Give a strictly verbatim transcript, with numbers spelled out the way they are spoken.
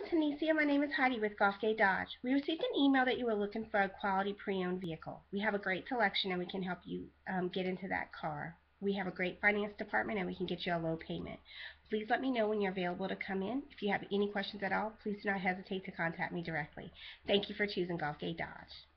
Hello, Tennissia. My name is Heidi with Gulfgate Dodge. We received an email that you were looking for a quality pre-owned vehicle. We have a great selection and we can help you um, get into that car. We have a great finance department and we can get you a low payment. Please let me know when you're available to come in. If you have any questions at all, please do not hesitate to contact me directly. Thank you for choosing Gulfgate Dodge.